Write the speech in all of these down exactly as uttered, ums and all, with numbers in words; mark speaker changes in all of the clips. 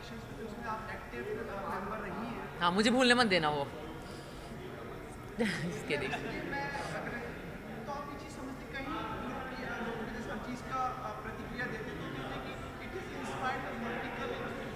Speaker 1: Elections में उसमें आप एक्टिव मेंबर रही हैं।
Speaker 2: हाँ, मुझे भूलने मत देना वो। इसके लिए
Speaker 1: मैं अगर तो आप ये चीज़ समझते कहीं लोग की लोग जैसे हर चीज़ का अ, प्रतिक्रिया देते तो कहते हैं कि it is inspired political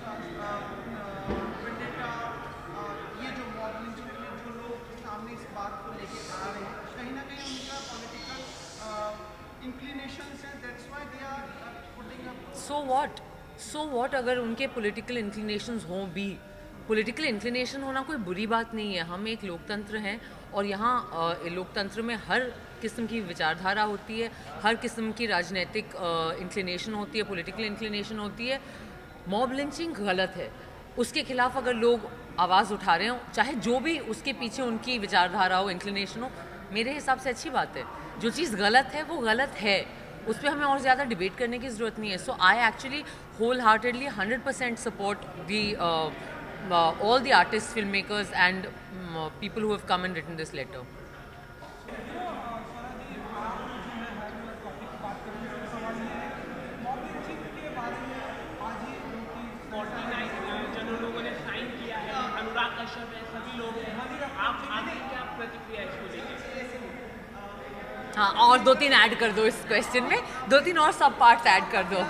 Speaker 1: vendetta. ये जो मॉब लिंचिंग के लिए जो लोग सामने इस बात को लेके आ रहे हैं कहीं ना कहीं उनका पॉलिटिकल इंक्लिनेशंस हैं, that's why they are putting up.
Speaker 2: So what so what अगर उनके पॉलिटिकल इंक्लिनेशंस हों भी। पॉलिटिकल इंक्लिनेशन होना कोई बुरी बात नहीं है। हम एक लोकतंत्र हैं और यहाँ अ, लोकतंत्र में हर किस्म की विचारधारा होती है, हर किस्म की राजनीतिक इंक्लिनेशन होती है, पॉलिटिकल इंक्लिनेशन होती है। मॉब लिंचिंग गलत है, उसके खिलाफ अगर लोग आवाज़ उठा रहे हो, चाहे जो भी उसके पीछे उनकी विचारधारा हो, इंक्लिनेशन हो, मेरे हिसाब से अच्छी बात है। जो चीज़ गलत है वो गलत है, उस पर हमें और ज़्यादा डिबेट करने की ज़रूरत नहीं है। So I actually whole heartedly hundred percent support the all the artists, filmmakers and um, uh, people who have come and written this letter.
Speaker 3: जिन लोगों ने साइन किया है, अनुराग कश्यप है, सभी लोग हैं। आप आपकी क्या प्रतिक्रिया है इसको लेकर?
Speaker 2: हाँ, और दो तीन ऐड कर दो इस क्वेश्चन में, दो तीन और सब पार्ट्स ऐड कर दो।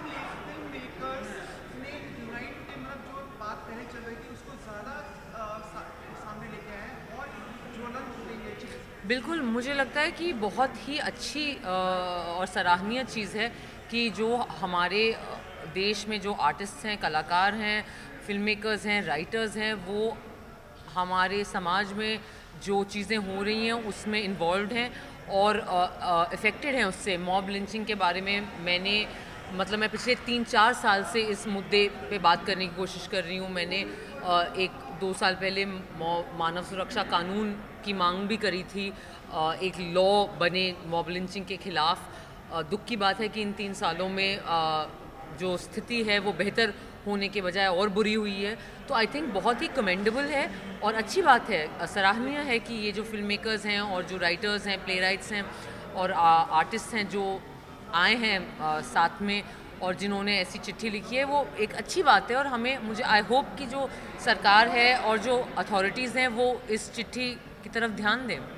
Speaker 2: बिल्कुल, मुझे लगता है कि बहुत ही अच्छी और सराहनीय चीज़ है कि जो हमारे देश में जो आर्टिस्ट हैं, कलाकार हैं, फिल्म मेकर्स हैं, राइटर्स हैं, वो हमारे समाज में जो चीज़ें हो रही हैं उसमें इन्वॉल्व हैं और इफ़ेक्टेड हैं उससे। मॉब लिंचिंग के बारे में मैंने मतलब मैं पिछले तीन चार साल से इस मुद्दे पे बात करने की कोशिश कर रही हूँ। मैंने एक दो साल पहले मानव सुरक्षा कानून की मांग भी करी थी, एक लॉ बने मॉब लिंचिंग के ख़िलाफ़। दुख की बात है कि इन तीन सालों में जो स्थिति है वो बेहतर होने के बजाय और बुरी हुई है। तो आई थिंक बहुत ही कमेंडेबल है और अच्छी बात है, सराहनीय है कि ये जो फिल्म मेकर्स हैं और जो राइटर्स हैं, प्ले राइट्स हैं और आर्टिस्ट हैं जो आए हैं आ, साथ में और जिन्होंने ऐसी चिट्ठी लिखी है, वो एक अच्छी बात है। और हमें मुझे आई होप कि जो सरकार है और जो अथॉरिटीज़ हैं वो इस चिट्ठी की तरफ ध्यान दें।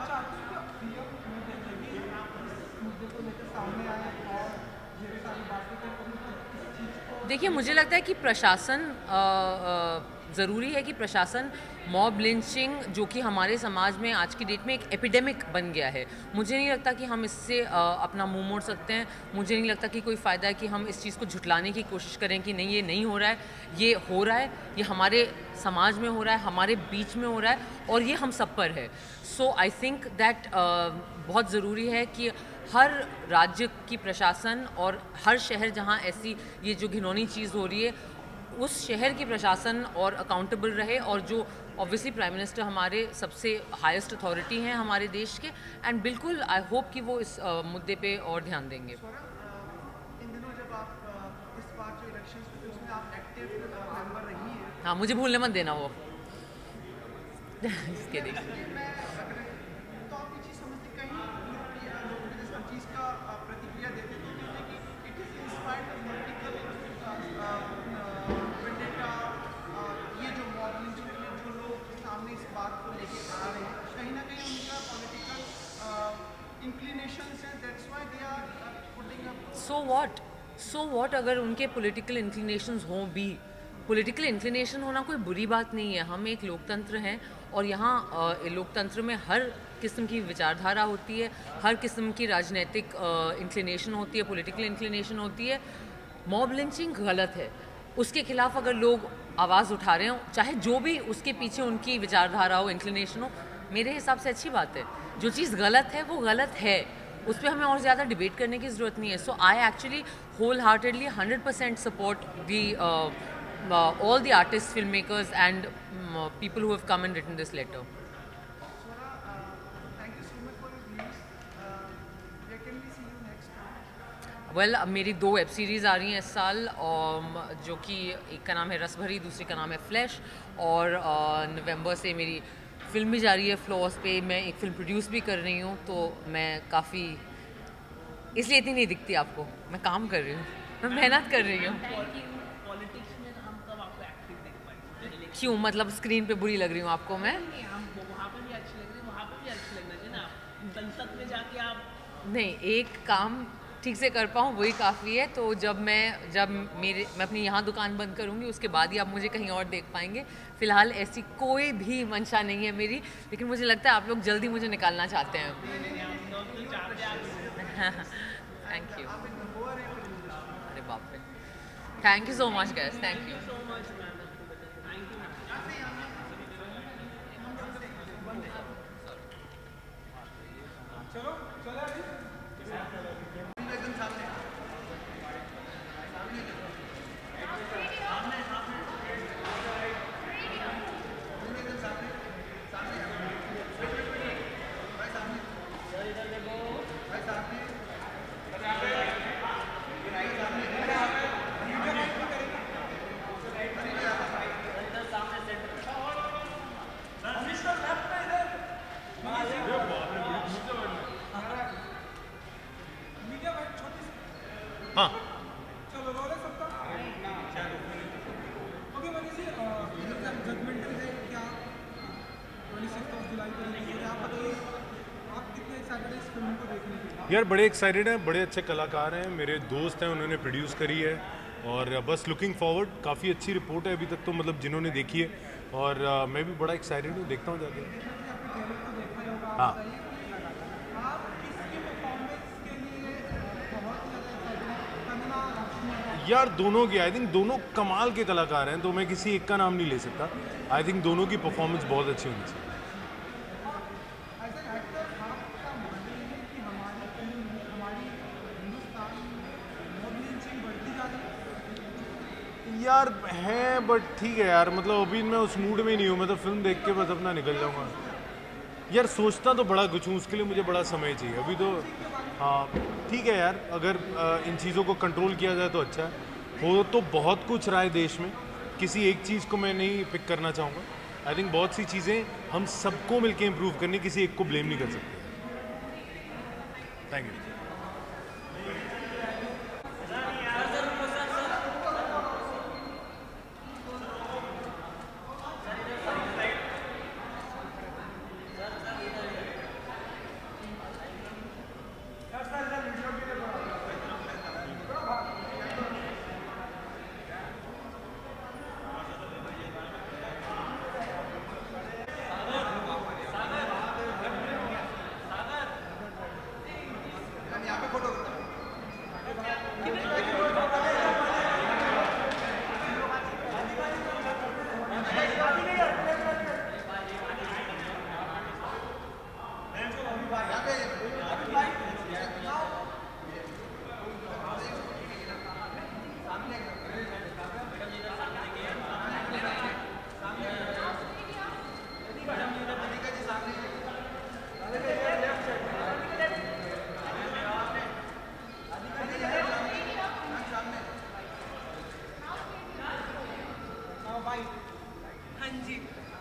Speaker 2: देखिए, मुझे लगता है कि प्रशासन ज़रूरी है कि प्रशासन मॉब लिंचिंग जो कि हमारे समाज में आज की डेट में एक एपिडेमिक बन गया है, मुझे नहीं लगता कि हम इससे अपना मुंह मोड़ सकते हैं। मुझे नहीं लगता कि कोई फ़ायदा है कि हम इस चीज़ को झुटलाने की कोशिश करें कि नहीं ये नहीं हो रहा है। ये हो रहा है, ये हमारे समाज में हो रहा है, हमारे बीच में हो रहा है और ये हम सब पर है। सो आई थिंक दैट बहुत ज़रूरी है कि हर राज्य की प्रशासन और हर शहर जहाँ ऐसी ये जो घिनौनी चीज़ हो रही है उस शहर की प्रशासन और अकाउंटेबल रहे। और जो ऑब्वियसली प्राइम मिनिस्टर हमारे सबसे हाईएस्ट अथॉरिटी हैं हमारे देश के, एंड बिल्कुल आई होप कि वो इस uh, मुद्दे पे और ध्यान देंगे।
Speaker 1: इन दिनों जब आप इस बार जो इलेक्शंस में उसमें आप एक्टिव मेंबर रही हैं।
Speaker 2: हाँ, मुझे भूलने मत देना वो। इसके लिए
Speaker 1: तो आप ये चीज़ समझते कहीं लोग की लोग जैसे हर चीज़ का प्रतिक्रिया देते तो कहते हैं कि it is inspired political vendetta. ये जो मॉब लिंचिंग के लिए जो लोग सामने इस बात को लेके आ रहे हैं कहीं ना कहीं उनका पॉलिटिकल इंक्लिनेशंस हैं, that's why they are putting up.
Speaker 2: So what so what अगर उनके पॉलिटिकल इंक्लिनेशंस हों भी। पॉलिटिकल इंक्लिनेशन होना कोई बुरी बात नहीं है। हम एक लोकतंत्र हैं और यहाँ लोकतंत्र में हर किस्म की विचारधारा होती है, हर किस्म की राजनीतिक इंक्लिनेशन होती है, पॉलिटिकल इंक्लिनेशन होती है। मॉब लिंचिंग गलत है, उसके खिलाफ अगर लोग आवाज़ उठा रहे हो, चाहे जो भी उसके पीछे उनकी विचारधारा हो, इंक्लिनेशन हो, मेरे हिसाब से अच्छी बात है। जो चीज़ गलत है वो गलत है, उस पर हमें और ज़्यादा डिबेट करने की ज़रूरत नहीं है। So I actually whole heartedly hundred percent support the all the artists, filmmakers and um, uh, people who have come and written this letter.
Speaker 1: Swara, uh, thank you so much for your views. Uh, where can we see you next time?
Speaker 2: Well, अब मेरी दो web series आ रही हैं इस साल, और जो कि एक का नाम है रस भरी, दूसरी का नाम है फ्लैश। और नवंबर से मेरी फिल्म भी जा रही है फ्लॉस पे। मैं एक फिल्म प्रोड्यूस भी कर रही हूँ, तो मैं काफ़ी इसलिए इतनी नहीं दिखती आपको, मैं काम कर रही हूँ, मैं मेहनत कर रही हूँ।
Speaker 3: पॉलिटिक्स में हम कब
Speaker 2: क्यों, मतलब स्क्रीन पे बुरी लग रही हूँ आपको मैं?
Speaker 3: नहीं, हम वहाँ पे भी अच्छी लग रही है, वहाँ पे भी अच्छी लगना चाहिए ना। संसद में जाके आप
Speaker 2: नहीं, एक काम ठीक से कर पाऊँ वही काफ़ी है। तो जब मैं जब मेरे मैं अपनी यहाँ दुकान बंद करूँगी उसके बाद ही आप मुझे कहीं और देख पाएंगे। फ़िलहाल ऐसी कोई भी मंशा नहीं है मेरी, लेकिन मुझे लगता है आप लोग जल्दी मुझे निकालना चाहते हैं। Thank you. अरे बाप रे, thank you so much guys, thank you.
Speaker 3: So much ma'am, thank you.
Speaker 4: हाँ
Speaker 5: चलो रोल है सबका। ओके मनीष जी, जजमेंटल है क्या छब्बीस जुलाई को रिलीज हो रहा है, आप बताइए आप कितने एक्साइटेड हैं इस फिल्म को देखने के लिए?
Speaker 4: यार बड़े एक्साइटेड हैं, बड़े अच्छे कलाकार हैं, मेरे दोस्त हैं, उन्होंने प्रोड्यूस करी है और बस लुकिंग फॉरवर्ड। काफ़ी अच्छी रिपोर्ट है अभी तक तो, मतलब जिन्होंने देखी है, और uh, मैं भी बड़ा एक्साइटेड हूँ, देखता हूँ जाके। हाँ
Speaker 5: आप किसकी परफॉर्मेंस के लिए बहुत ज़्यादा एक्साइटेड हैं? कंगना, राजकुमार?
Speaker 4: यार दोनों की, आई थिंक दोनों कमाल के कलाकार हैं, तो मैं किसी एक का नाम नहीं ले सकता। आई थिंक दोनों की परफॉर्मेंस बहुत अच्छी होनी चाहिए।
Speaker 5: एज एन एक्टर आपका मानना है कि हमारी फिल्म में, हमारी हिंदुस्तान में मॉब लिंचिंग बढ़ती जा रही है?
Speaker 4: यार है, बट ठीक है यार, मतलब अभी मैं उस मूड में नहीं हूँ, मैं तो फिल्म देख के बस अपना निकल जाऊँगा। यार सोचता तो बड़ा कुछ हूँ, उसके लिए मुझे बड़ा समय चाहिए अभी तो। हाँ ठीक है यार, अगर आ, इन चीज़ों को कंट्रोल किया जाए तो अच्छा है। हो तो बहुत कुछ रहा है देश में, किसी एक चीज़ को मैं नहीं पिक करना चाहूँगा। आई थिंक बहुत सी चीज़ें हम सबको मिलके इम्प्रूव करनी, किसी एक को ब्लेम नहीं कर सकते। Thank you.
Speaker 2: हाँ जी,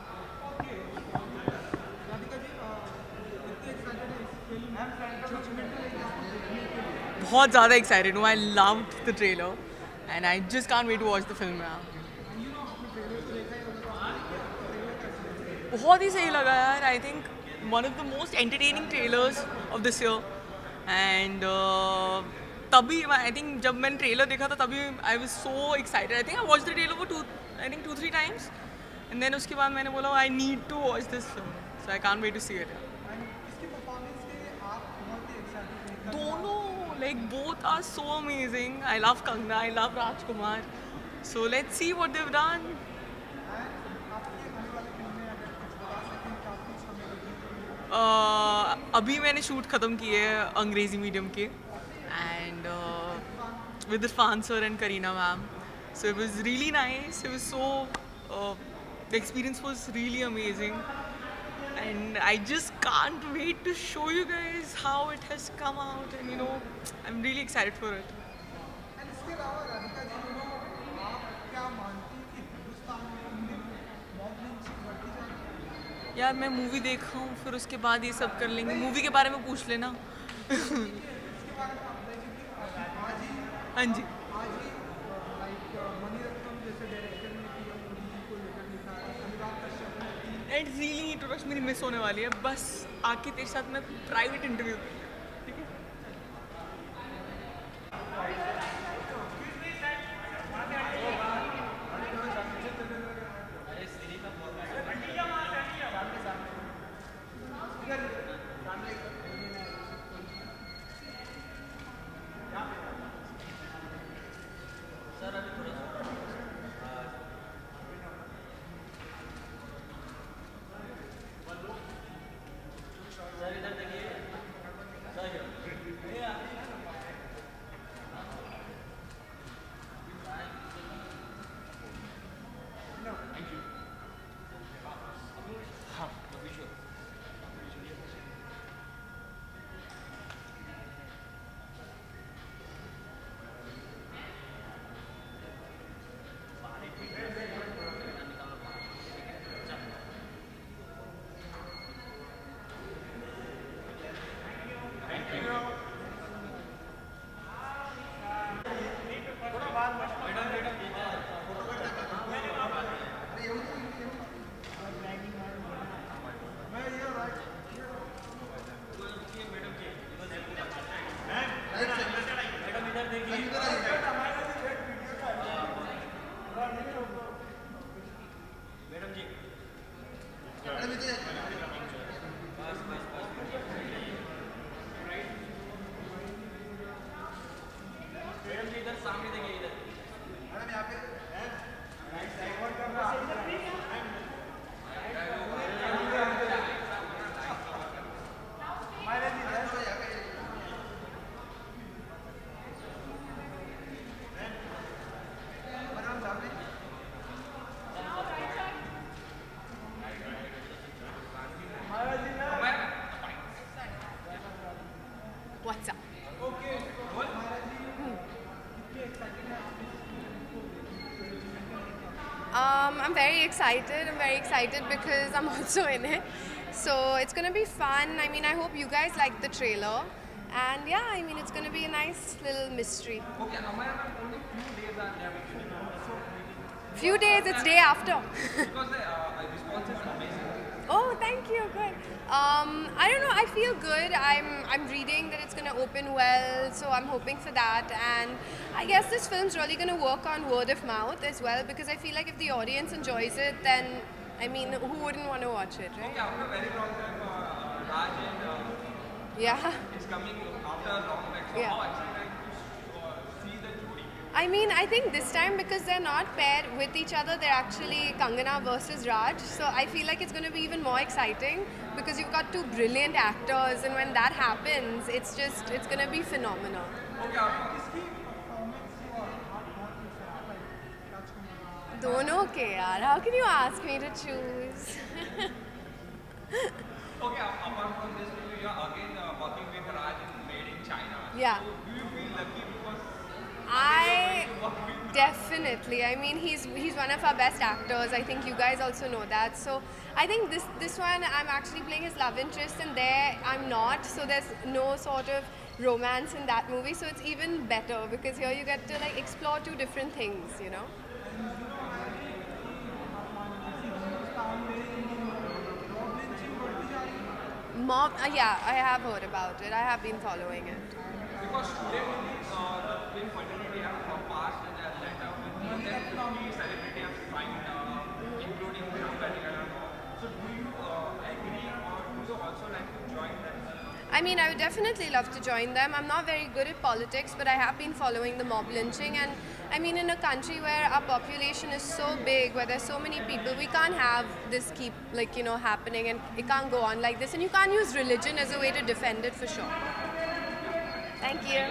Speaker 5: राधिका जी, कितने एक्साइटेड हैं इस फिल्म जजमेंटल है क्या देखने के लिए?
Speaker 6: बहुत ज़्यादा एक्साइटेड हूँ। I loved the trailer and I just can't wait to watch the film.
Speaker 5: You know आपने ट्रेलर को देखा ही होगा, तो आपको ट्रेलर कैसा लगा?
Speaker 6: बहुत ही सही लगा यार। I think one of the most entertaining trailers of this year. And तभी आई थिंक जब मैंने ट्रेलर देखा था तभी I was so excited. I think I watch the trailer for two I think two three times and then उसके बाद मैंने बोला I need to watch this film, so I can't wait to see it.
Speaker 5: And इसकी performance के लिए आप बहुत ही एक्साइटेड हैं?
Speaker 6: दोनों like both are so amazing. I love Kangana, I love Rajkumar, so let's see what they have done.
Speaker 5: आपकी आने वाली फिल्म में अगर कुछ बता सकें क्या कुछ हमें देखने को मिलेगा?
Speaker 6: Uh, अभी मैंने शूट ख़त्म किए है अंग्रेज़ी मीडियम के and with Irrfan sir and Kareena ma'am, so it was really nice. It was so the experience was really amazing and I just can't wait to show you guys how it has come out and you know I am really excited for it.
Speaker 5: And इसके अलावा Radhika ji, you know, आप क्या मानती हैं कि हिंदुस्तान में इन दिनों mob lynching बढ़ती जा रही है?
Speaker 6: यार मैं मूवी देखा हूँ, फिर उसके बाद ये सब कर लेंगे। मूवी के बारे में पूछ लेना।
Speaker 5: इसके बारे में आप बताइए, क्योंकि आज ही
Speaker 6: हाँ जी,
Speaker 5: आज ही लाइक मणिरत्नम जैसे डायरेक्टर ने पी एम मोदी जी को लेकर लिखा अनुराग कश्यप ने तीन
Speaker 6: एंड रियली टू रश मेरी मिस होने वाली है, बस आके तेरे साथ मैं प्राइवेट इंटरव्यू, ठीक है?
Speaker 7: What's up? Um, I'm very excited. I'm very excited because I'm also in it. So it's gonna be fun. I mean, I hope you guys like the trailer. And yeah, I mean, it's gonna be a nice little mystery.
Speaker 3: Okay, Amaya ma'am, only few days are left.
Speaker 7: Few days, it's day after.
Speaker 3: Because the uh, response is amazing.
Speaker 7: Oh, thank you. Good. Um, I don't know. I feel good. I'm I'm reading that it's gonna open well, so I'm hoping for that. And I guess this film's really gonna work on word of mouth as well, because I feel like if the audience enjoys it, then I mean, who wouldn't want to watch it, right?
Speaker 3: Okay, after a very long time, uh, Raj and uh,
Speaker 7: Yeah.
Speaker 3: it's coming after a long time. So
Speaker 7: Yeah.
Speaker 3: how excited to uh, see the Jodi?
Speaker 7: I mean, I think this time because they're not paired with each other, they're actually Kangana versus Raj. So I feel like it's going to be even more exciting because you've got two brilliant actors, and when that happens, it's just, it's going to be phenomenal.
Speaker 3: Okay, after
Speaker 5: इसकी performance और आप बहुत कुछ है like राजकुमार
Speaker 7: दोनों के यार, how can you ask me to choose?
Speaker 3: okay, a- apart from this movie, you are again uh, working with Raj in Made in China.
Speaker 7: Yeah.
Speaker 3: So do you feel lucky because
Speaker 7: I definitely. I mean, he's he's one of our best actors. I think you guys also know that. So I think this this one I'm actually playing his love interest, and there I'm not. So there's no sort of romance in that movie. So it's even better because here you get to like explore two different things. You know.
Speaker 5: Hindustan में mob lynching बढ़ती जा रही है
Speaker 7: Mob. Uh, yeah, I have heard about it. I have been following it.
Speaker 3: because today only uh, the film fraternity have uh, passed in Atlanta with more than fifty celebrities have signed, uh, including Sam Benninger and all. So do you uh, agree or do you also like to join them?
Speaker 7: I mean, I would definitely love to join them. I'm not very good at politics, but I have been following the mob lynching. And I mean, in a country where our population is so big, where there's so many people, we can't have this keep, like, you know, happening, and it can't go on like this. And you can't use religion as a way to defend it for sure. Thank you.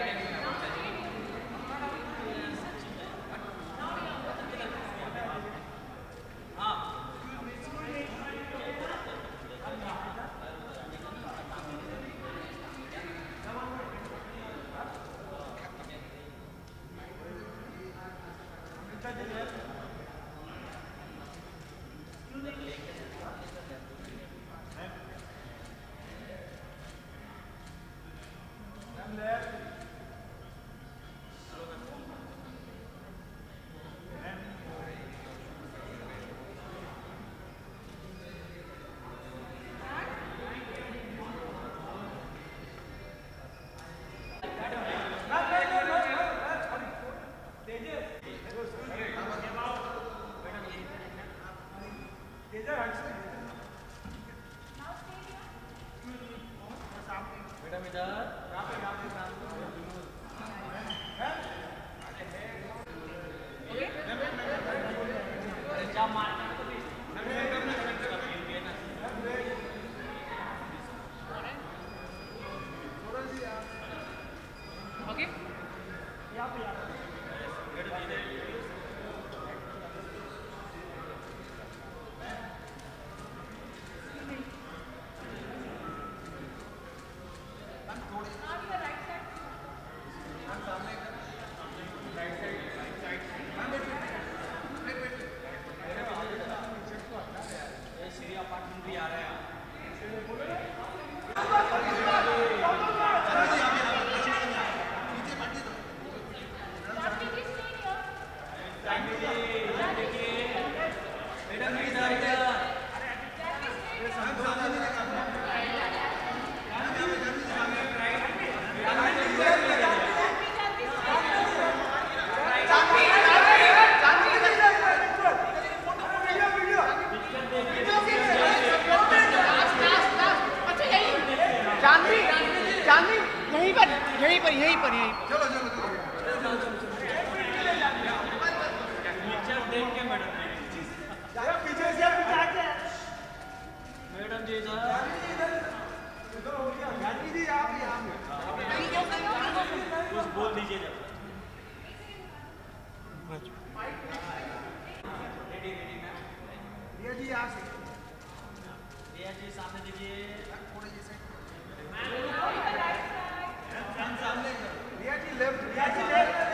Speaker 5: रिया जी यहाँ से
Speaker 8: रिया जी सामने देखिए।
Speaker 5: थोड़े जैसे रिया जी left रिया जी left